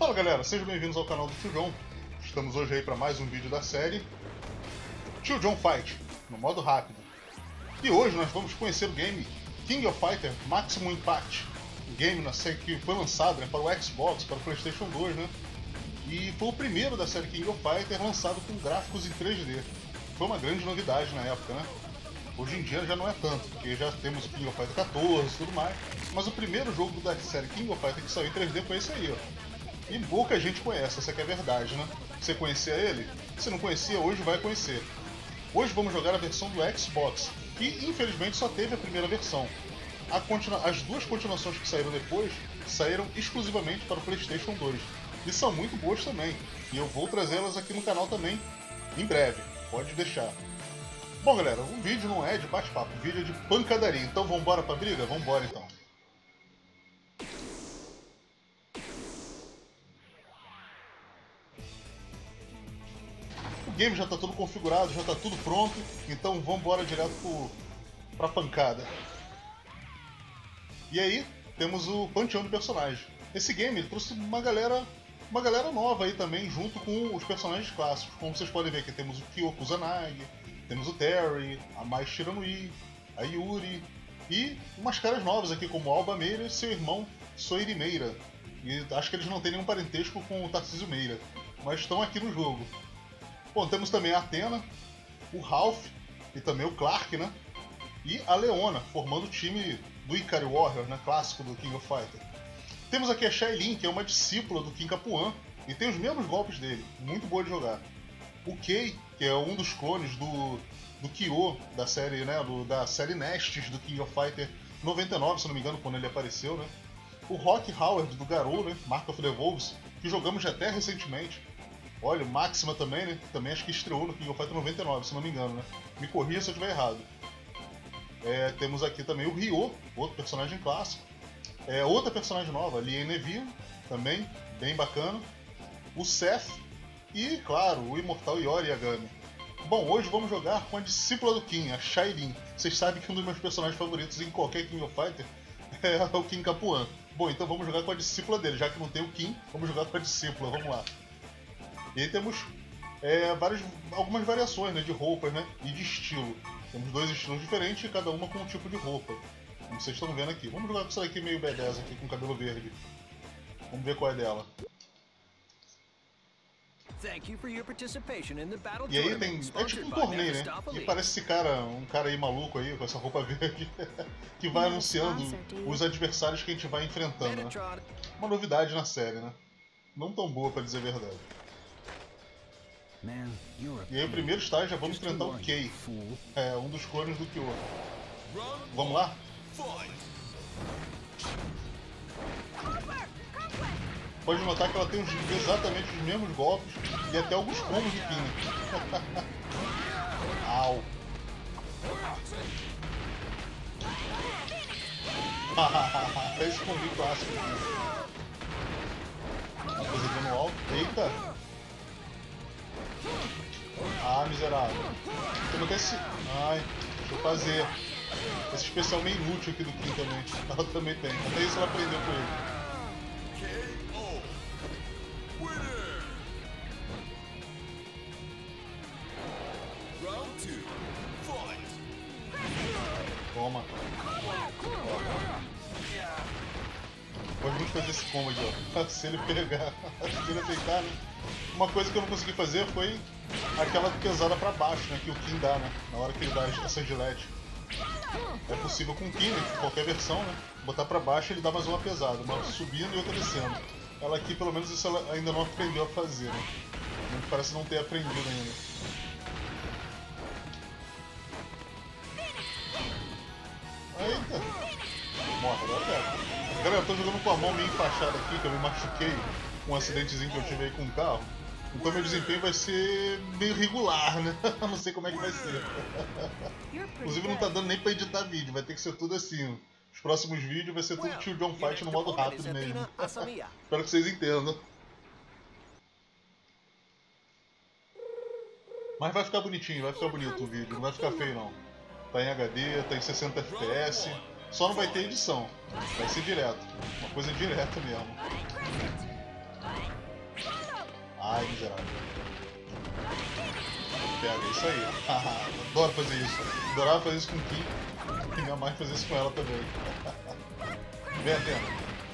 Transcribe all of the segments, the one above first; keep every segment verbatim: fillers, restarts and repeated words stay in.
Fala galera, sejam bem-vindos ao canal do Tio John. Estamos hoje aí para mais um vídeo da série Tio John Fight, no modo rápido. E hoje nós vamos conhecer o game King of Fighter Maximum Impact. Um game na série que foi lançado, né, para o Xbox, para o PlayStation dois, né? E foi o primeiro da série King of Fighter lançado com gráficos em três D. Foi uma grande novidade na época, né? Hoje em dia já não é tanto, porque já temos o King of Fighter quatorze e tudo mais. Mas o primeiro jogo da série King of Fighter que saiu em três D foi esse aí, ó. E pouca gente conhece, essa que é a verdade, né? Você conhecia ele? Se não conhecia, hoje vai conhecer. Hoje vamos jogar a versão do Xbox, que infelizmente só teve a primeira versão. A continua... As duas continuações que saíram depois, saíram exclusivamente para o PlayStation dois. E são muito boas também. E eu vou trazê-las aqui no canal também, em breve. Pode deixar. Bom galera, o vídeo não é de bate-papo, o vídeo é de pancadaria. Então vambora pra briga? Vambora então. O game já está tudo configurado, já está tudo pronto, então vamos embora direto pro, pra pancada. E aí, temos o panteão de personagens. Esse game ele trouxe uma galera, uma galera nova aí também, junto com os personagens clássicos. Como vocês podem ver aqui, temos o Kyoko Kusanagi, temos o Terry, a Mai Shiranui, a Yuri, e umas caras novas aqui, como Alba Meira e seu irmão Soiri Meira. E acho que eles não têm nenhum parentesco com o Tarcísio Meira, mas estão aqui no jogo. Bom, temos também a Athena, o Ralph e também o Clark, né? E a Leona, formando o time do Ikari Warrior, né? Clássico do King of Fighter. Temos aqui a Shailin, que é uma discípula do King Capuan, e tem os mesmos golpes dele, muito boa de jogar. O Kei, que é um dos clones do, do Kyo, da série, né? Do, da série Nestes do King of Fighter noventa e nove, se não me engano, quando ele apareceu, né? O Rock Howard, do Garou, né? Mark of the Wolves, que jogamos já até recentemente. Olha, o Máxima também, né? Também acho que estreou no King of Fighter noventa e nove, se não me engano, né? Me corrija se eu estiver errado. É, temos aqui também o Ryo, outro personagem clássico. É, outra personagem nova, Lien Neville, também, bem bacana. O Seth e, claro, o imortal Yori Yagami. Bom, hoje vamos jogar com a discípula do King, a Shailin. Vocês sabem que um dos meus personagens favoritos em qualquer King of Fighter é o King Capuan. Bom, então vamos jogar com a discípula dele, já que não tem o King, vamos jogar com a discípula, vamos lá. E aí temos é, várias, algumas variações, né, de roupas, né, e de estilo. Temos dois estilos diferentes, cada uma com um tipo de roupa. Como vocês estão vendo aqui. Vamos jogar com essa daqui meio B dez aqui, com cabelo verde. Vamos ver qual é dela. E aí tem, é tipo um torneio, né? E parece esse cara, um cara aí maluco aí, com essa roupa verde, que vai anunciando os adversários que a gente vai enfrentando, né? Uma novidade na série, né? Não tão boa, pra dizer a verdade. E aí o primeiro estágio já vamos enfrentar o Kei, é um dos clones do Kyo. Vamos lá? Pode notar que ela tem os, exatamente os mesmos golpes e até alguns combos de pino. Au! Esse combo clássico aqui. Uma coisa aqui no alto. Eita! Ah, miserável. Tem até esse... Ai, deixa eu fazer. Esse especial meio inútil aqui do King também. Ela também tem. Até isso ela aprendeu com ele. Toma. Ó. Pode muito fazer esse combo aqui, ó. Se ele pegar, se ele aceitar, né? Uma coisa que eu não consegui fazer foi aquela pesada pra baixo, né? Que o King dá, né? Na hora que ele dá a estação de L E D. É possível com o King, qualquer versão, né? Botar pra baixo ele dá mais uma pesada, uma subindo e outra descendo. Ela aqui, pelo menos, isso ela ainda não aprendeu a fazer, né? Parece não ter aprendido ainda. Eita! Morre, agora pega. Galera, eu tô jogando com a mão meio enfaixada aqui, que eu me machuquei com um acidentezinho que eu tive aí com o carro. Então meu desempenho vai ser meio regular, né? Não sei como é que vai ser. Inclusive não tá dando nem pra editar vídeo, vai ter que ser tudo assim. Os próximos vídeos vai ser tudo Tio John Fight no modo rápido mesmo. Espero que vocês entendam. Mas vai ficar bonitinho, vai ficar bonito o vídeo, não vai ficar feio não. Tá em H D, tá em sessenta F P S, só não vai ter edição, vai ser direto, uma coisa direta mesmo. Ai, miserável. Pega, isso aí. Adoro fazer isso. Adorava fazer isso com o Kim. E minha mãe fazia isso com ela também. Vem, Atena.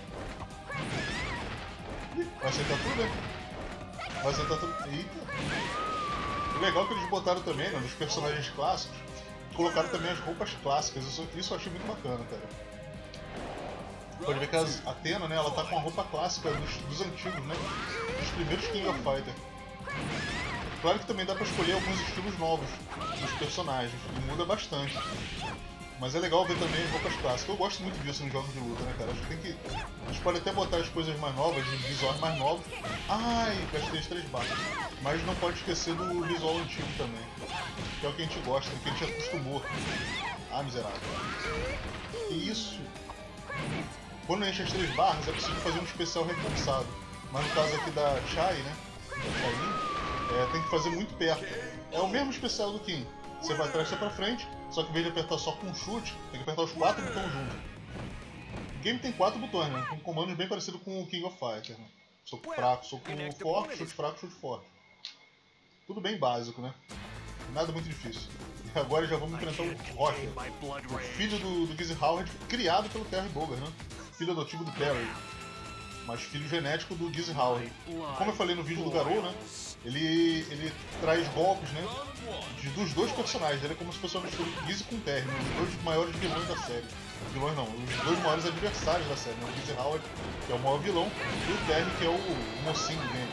Vai aceitar tudo, né? Vai aceitar tudo. Eita. O legal é que eles botaram também, né, nos personagens clássicos, colocaram também as roupas clássicas. Isso, isso eu achei muito bacana, cara. Pode ver que a Atena, né, ela tá com a roupa clássica dos, dos antigos, né? Dos primeiros King of Fighters. Claro que também dá pra escolher alguns estilos novos dos personagens, e muda bastante. Mas é legal ver também as roupas clássicas. Eu gosto muito disso nos jogos de luta, né, cara? Acho que tem que... A gente pode até botar as coisas mais novas, os visuais mais novos. Ai, gastei as três barras. Mas não pode esquecer do visual antigo também. Que é o que a gente gosta, que a gente acostumou. Ah, miserável. Que isso? Quando enche as três barras, é possível fazer um especial reforçado. Mas no caso aqui da Chai, né? Da Chai, é, tem que fazer muito perto. É o mesmo especial do King. Você vai atrás e pra frente, só que em vez de apertar só com um chute, tem que apertar os quatro botões juntos. O game tem quatro botões, né? Com comandos bem parecidos com o King of Fighters, né? Soco fraco, soco forte, chute fraco, chute forte. Tudo bem básico, né? Nada muito difícil. E agora já vamos enfrentar o Roger, o filho do, do Gizzy Howard, criado pelo Terry Bogard, né? Filho adotivo do Terry, mas filho genético do Gizzy Howard. Como eu falei no vídeo do Garou, né? Ele, ele traz golpes, né? De, dos dois personagens. Ele é como se fosse uma mistura de Gizzy com Terry, né? Os dois maiores vilões da série. Vilões não, os dois maiores adversários da série, né? O Gizzy Howard, que é o maior vilão, e o Terry, que é o, o mocinho dele.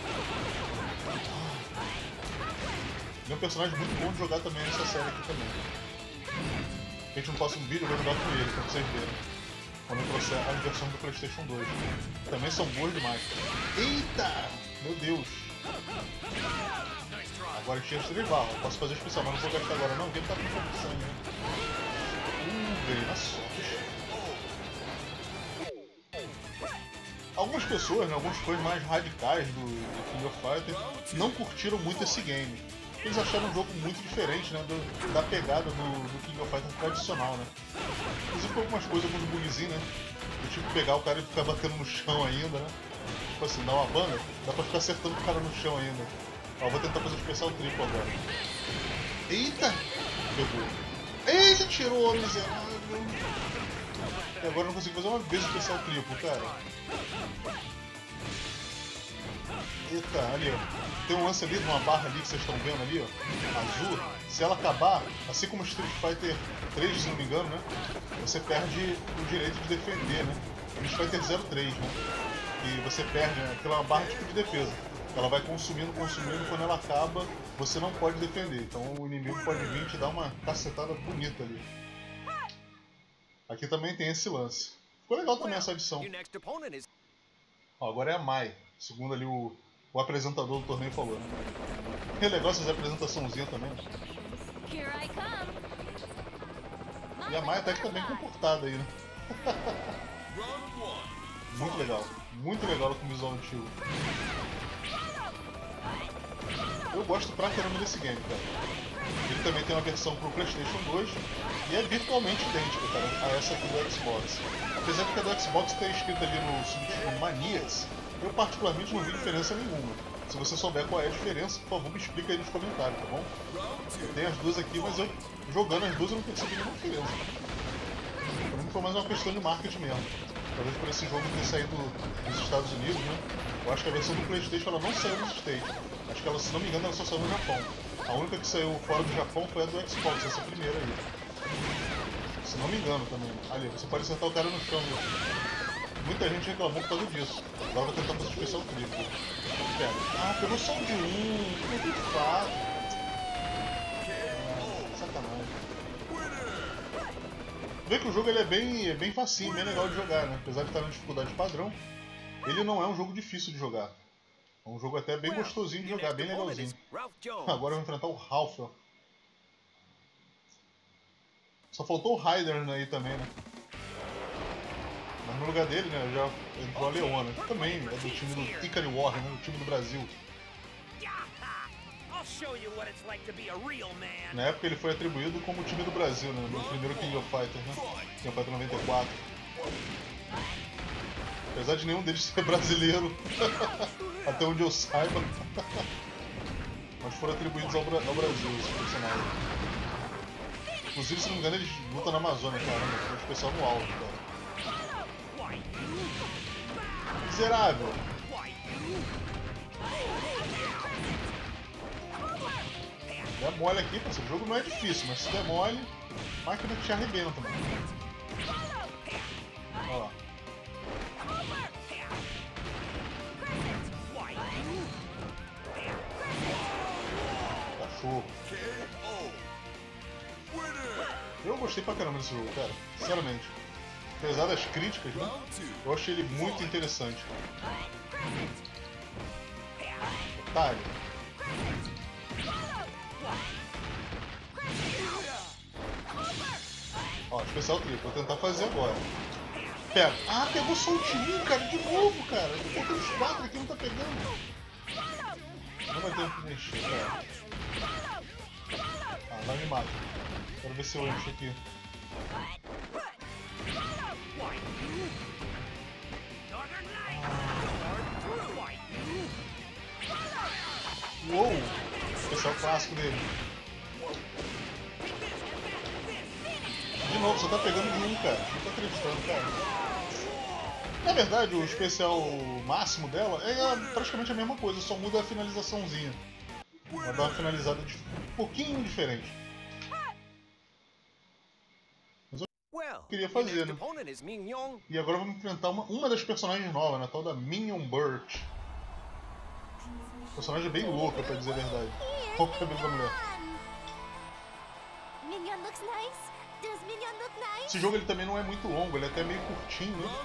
Ele é um personagem muito bom de jogar também nessa série aqui também. A gente não passa um vídeo, eu vou jogar com ele, pra vocês verem. Quando eu trouxer as versões do PlayStation dois. Também são boas demais. Eita! Meu Deus! Agora tinha os três barras. Posso fazer especial, mas não vou gastar agora não, porque ele tá com pouco sangue. Uh, ganhei na sorte. Algumas pessoas, né, alguns fãs mais radicais do, do King of Fighters não curtiram muito esse game. Eles acharam um jogo muito diferente, né, do, da pegada do, do King of Fighters tradicional, né. Inclusive com algumas coisas, alguns bugzinhos, né. Do tipo pegar o cara e ficar batendo no chão ainda, né. Tipo assim, dá uma banda, dá pra ficar acertando o cara no chão ainda. Ó, vou tentar fazer o especial triplo agora. Eita! Pegou. Eita, tirou, miserável. E agora eu não consigo fazer uma vez o especial triplo, cara. Eita, ali ó. Tem um lance ali, uma barra ali que vocês estão vendo ali, ó. Azul. Se ela acabar, assim como Street Fighter três, se não me engano, né? Você perde o direito de defender, né? Street Fighter zero três, né? E você perde, né? Aquela barra tipo de defesa. Ela vai consumindo, consumindo, quando ela acaba, você não pode defender. Então o inimigo pode vir e te dar uma cacetada bonita ali. Aqui também tem esse lance. Ficou legal também essa edição. Ó, agora é a Mai, segundo ali o, o apresentador do torneio falou. É legal essas apresentaçãozinhas também. E a Mai até que tá bem comportada aí, né? Muito legal, muito legal com o visual antigo. Eu gosto pra caramba desse game, cara. Ele também tem uma versão pro PlayStation dois e é virtualmente idêntica, cara, a essa aqui do Xbox. Apesar de que a do Xbox ter escrito ali no subtítulo Maniacs, eu particularmente não vi diferença nenhuma. Se você souber qual é a diferença, por favor me explica aí nos comentários, tá bom? Eu tenho as duas aqui, mas eu jogando as duas eu não percebi nenhuma diferença. Pra mim foi mais uma questão de marketing mesmo. Talvez por esse jogo ter saído dos Estados Unidos, né? Eu acho que a versão do PlayStation ela não saiu nos States. Acho que ela, se não me engano, ela só saiu no Japão. A única que saiu fora do Japão foi a do Xbox, essa primeira aí. Se não me engano também. Ali, você pode acertar o cara no chão. Né? Muita gente reclamou por causa disso. Agora eu vou tentar fazer especial triplo. Pera. Ah, pegou só de um. Pegou de quatro. Ah, sacanagem. Vê que o jogo ele é bem, é bem facinho, bem legal de jogar, né? Apesar de estar na dificuldade padrão, ele não é um jogo difícil de jogar. É um jogo até bem gostosinho de jogar, bem legalzinho. Agora eu vou enfrentar o Ralph. Só faltou o Ryder aí também, né? Mas no lugar dele, né, já entrou a Leona, que também é do time do Ikari Warrior, né? Do time do Brasil. Na época ele foi atribuído como time do Brasil, né? No primeiro King of Fighters, né? King of Fighters noventa e quatro. Apesar de nenhum deles ser brasileiro, até onde eu saiba. Mas foram atribuídos ao, Bra ao Brasil esses personagens. Inclusive, se não me engano, eles lutam na Amazônia, caramba. Foi um especial no alto, cara. Miserável! Der mole aqui, parceiro. O jogo não é difícil, mas se der mole, a máquina te arrebenta também. Olha lá. Cachorro. Eu gostei pra caramba desse jogo, cara. Sinceramente. Apesar das críticas, né? Eu achei ele muito interessante. Otário. Ó, especial triplo. Vou tentar fazer agora. Pega. Ah, pegou soltinho, cara. De novo, cara. Eu tô colocando os quatro aqui, não tá pegando. Não vai ter tempo de mexer, cara. Ah, vai me matar. Quero ver se eu encho aqui. Uou! Esse é o clássico dele. De novo, só tá pegando de um, cara. Não tô acreditando, cara. Na verdade, o especial máximo dela é praticamente a mesma coisa, só muda a finalizaçãozinha. Ela dá uma finalizada de um pouquinho diferente. Mas eu queria fazer, né? E agora vamos enfrentar uma, uma das personagens novas, né? A tal da Minion Birch. Personagem bem louca, pra dizer a verdade. Olha o cabelo da mulher. Esse jogo ele também não é muito longo, ele é até meio curtinho, né?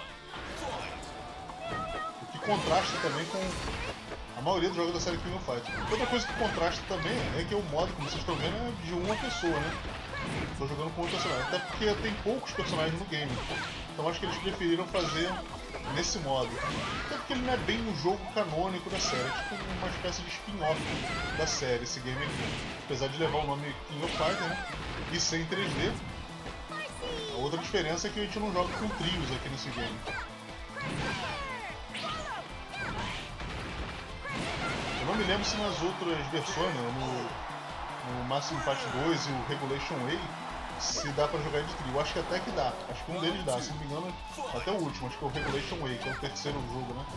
O que contrasta também com a maioria dos jogos da série King of Fighters. Outra coisa que contrasta também é que o modo, como vocês estão vendo, é de uma pessoa, né? Estou jogando com outro personagem. Até porque tem poucos personagens no game. Então acho que eles preferiram fazer nesse modo. Até porque ele não é bem um jogo canônico da série, é tipo uma espécie de spin-off da série, esse game aqui. Apesar de levar o nome King of Fighters, né? E ser em três D. A outra diferença é que a gente não joga com trios aqui nesse game. Eu não me lembro se nas outras versões, né, no, no Maximum Fight dois e o Regulation Way, se dá pra jogar de trio. Eu acho que até que dá. Acho que um deles dá, se não me engano, até o último. Acho que é o Regulation Way, que é o terceiro jogo, né?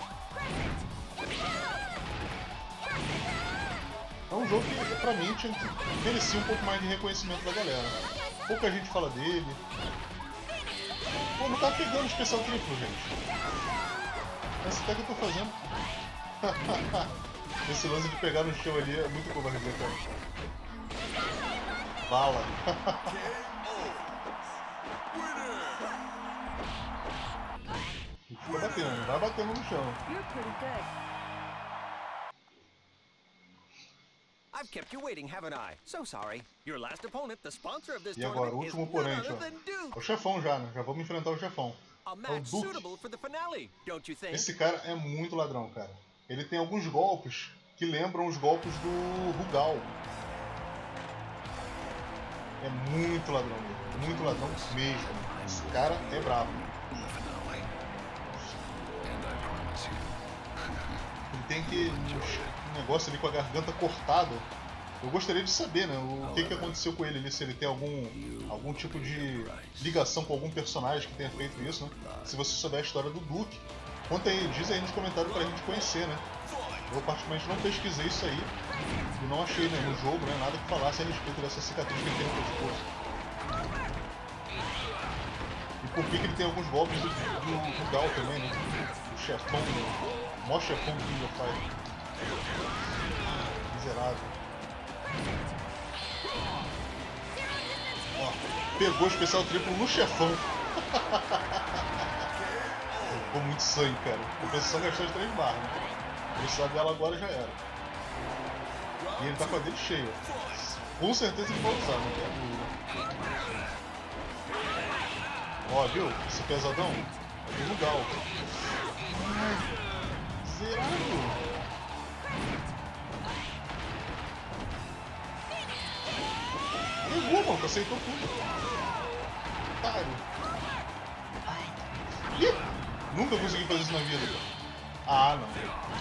É um jogo que, pra mim, tinha que merecia um pouco mais de reconhecimento da galera. Pouca gente fala dele. Pô, não tá pegando especial triplo, gente. Essa até que eu tô fazendo. Esse lance de pegar no chão ali é muito covardia, cara. Bala. Fica batendo, vai batendo no chão. I've kept you waiting, haven't I? So sorry. Your last opponent, the sponsor of this E agora, o tournament, is último none oponente, other ó. than Duke. É o chefão já, né? Já vamos enfrentar o chefão. A É o match Duke. suitable for the finale, don't you think? Esse cara é muito ladrão, cara. Ele tem alguns golpes que lembram os golpes do Rugal. É muito ladrão, muito ladrão mesmo. Esse cara é brabo. Ele tem que um negócio ali com a garganta cortada. Eu gostaria de saber, né, o que, que aconteceu com ele ali, se ele tem algum, algum tipo de ligação com algum personagem que tenha feito isso, né? Se você souber a história do Duke, conta aí, diz aí nos comentários pra gente conhecer, né? Eu particularmente não pesquisei isso aí e não achei, né, no jogo, né, nada que falasse a respeito dessa cicatriz que ele tem no pescoço. E por que, que ele tem alguns golpes do, do, do Gal também, né? O chefão, o maior chefão do King of Fighters. Miserável. Ó, pegou o especial triplo no chefão. Ficou muito sangue, cara. A pessoa gastou de três barras, né? Precisar dela agora já era. E ele tá com a dele cheia. Com certeza ele vai usar, não tem dúvida. Ó, viu? Esse pesadão é do Rugal. Ai, zerado. Pegou, mano, aceitou tudo. Otário. Ih, nunca consegui fazer isso na vida. Ah, não.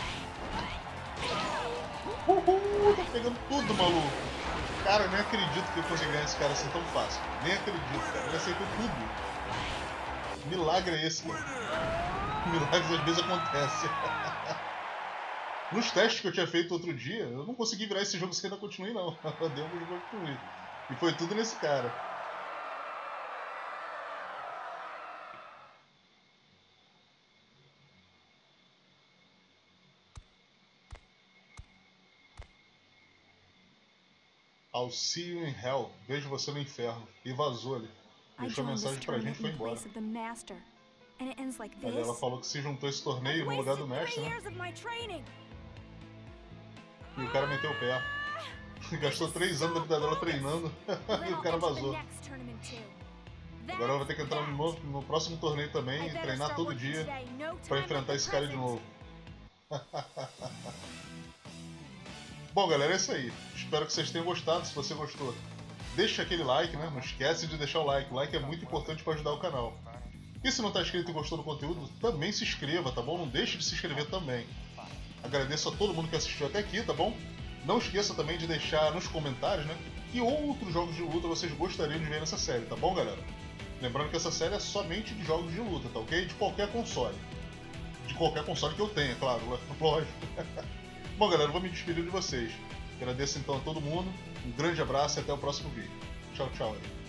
Uhul, tá pegando tudo, maluco. Cara, eu nem acredito que eu consegui ganhar esse cara assim tão fácil. Nem acredito, cara. Ele aceitou tudo. Milagre é esse, cara. Milagres às vezes acontecem. Nos testes que eu tinha feito outro dia, eu não consegui virar esse jogo sem ainda continuar, não. Eu dei alguns jogos continuar. E foi tudo nesse cara. I'll see you in hell. Vejo você no inferno. E vazou ali. Deixou mensagem pra gente e foi embora. Aí ela falou que se juntou a esse torneio no lugar do mestre, né? E o cara meteu o pé. Gastou três anos da vida dela treinando e o cara vazou. Agora ela vai ter que entrar no, novo, no próximo torneio também e treinar todo dia pra enfrentar esse cara de novo. Bom, galera, é isso aí. Espero que vocês tenham gostado. Se você gostou, deixa aquele like, né? Não esquece de deixar o like. O like é muito importante para ajudar o canal. E se não está inscrito e gostou do conteúdo, também se inscreva, tá bom? Não deixe de se inscrever também. Agradeço a todo mundo que assistiu até aqui, tá bom? Não esqueça também de deixar nos comentários, né? Que outros jogos de luta vocês gostariam de ver nessa série, tá bom, galera? Lembrando que essa série é somente de jogos de luta, tá ok? De qualquer console. De qualquer console que eu tenha, claro, lógico. Bom, galera, eu vou me despedir de vocês. Agradeço então a todo mundo, um grande abraço e até o próximo vídeo. Tchau, tchau.